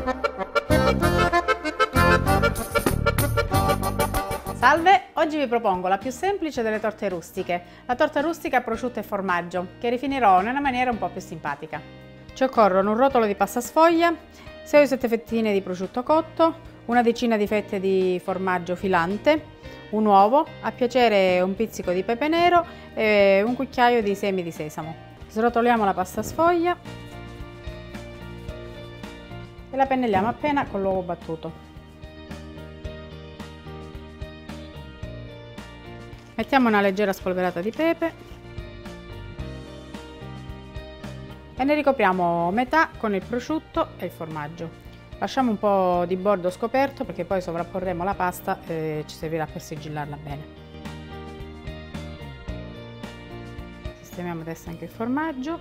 Salve, oggi vi propongo la più semplice delle torte rustiche, la torta rustica prosciutto e formaggio, che rifinirò in una maniera un po' più simpatica. Ci occorrono un rotolo di pasta sfoglia, 6 o 7 fettine di prosciutto cotto, una decina di fette di formaggio filante, un uovo, a piacere un pizzico di pepe nero e un cucchiaio di semi di sesamo. Srotoliamo la pasta sfoglia e la pennelliamo appena con l'uovo battuto. Mettiamo una leggera spolverata di pepe e ne ricopriamo metà con il prosciutto e il formaggio. Lasciamo un po' di bordo scoperto perché poi sovrapporremo la pasta e ci servirà per sigillarla bene. Sistemiamo adesso anche il formaggio.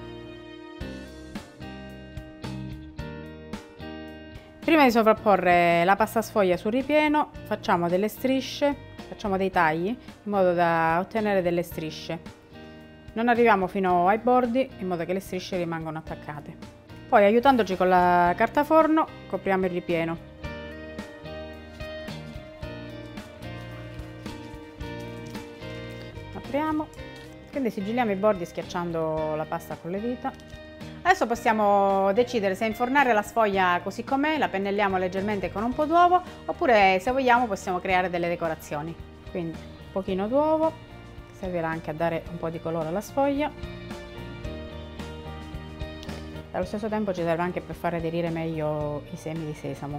Prima di sovrapporre la pasta sfoglia sul ripieno facciamo delle strisce. Facciamo dei tagli in modo da ottenere delle strisce. Non arriviamo fino ai bordi in modo che le strisce rimangano attaccate. Poi, aiutandoci con la carta forno, copriamo il ripieno. Apriamo, quindi sigilliamo i bordi schiacciando la pasta con le dita. Adesso possiamo decidere se infornare la sfoglia così com'è, la pennelliamo leggermente con un po' d'uovo, oppure se vogliamo possiamo creare delle decorazioni. Quindi un pochino d'uovo, servirà anche a dare un po' di colore alla sfoglia. Allo stesso tempo ci serve anche per far aderire meglio i semi di sesamo.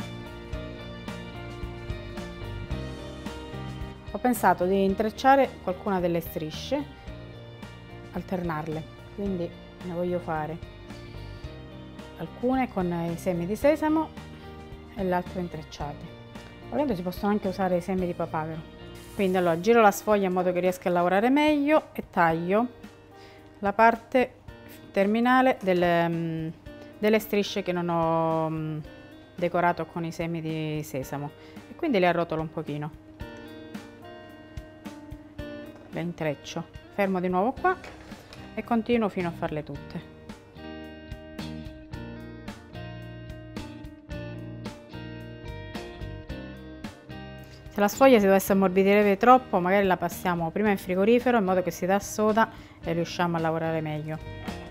Ho pensato di intrecciare qualcuna delle strisce, alternarle, quindi ne voglio fare alcune con i semi di sesamo e le altre intrecciate. Volendo si possono anche usare i semi di papavero. Quindi allora giro la sfoglia in modo che riesca a lavorare meglio e taglio la parte terminale delle strisce che non ho decorato con i semi di sesamo e quindi le arrotolo un pochino. Le intreccio, fermo di nuovo qua e continuo fino a farle tutte. Se la sfoglia si dovesse ammorbidire troppo, magari la passiamo prima in frigorifero in modo che si dà soda e riusciamo a lavorare meglio.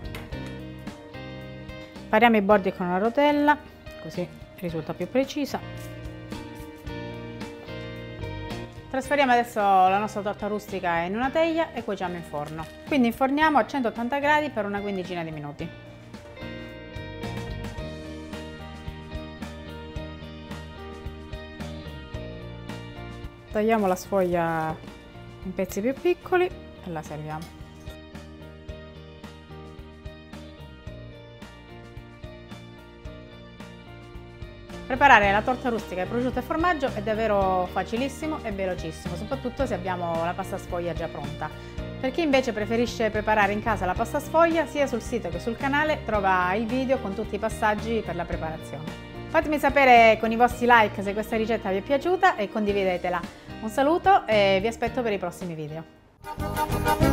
Pariamo i bordi con una rotella, così risulta più precisa. Trasferiamo adesso la nostra torta rustica in una teglia e cuociamo in forno. Quindi inforniamo a 180 gradi per una quindicina di minuti. Tagliamo la sfoglia in pezzi più piccoli e la serviamo. Preparare la torta rustica di prosciutto e formaggio è davvero facilissimo e velocissimo, soprattutto se abbiamo la pasta sfoglia già pronta. Per chi invece preferisce preparare in casa la pasta sfoglia, sia sul sito che sul canale trova il video con tutti i passaggi per la preparazione. Fatemi sapere con i vostri like se questa ricetta vi è piaciuta e condividetela. Un saluto e vi aspetto per i prossimi video.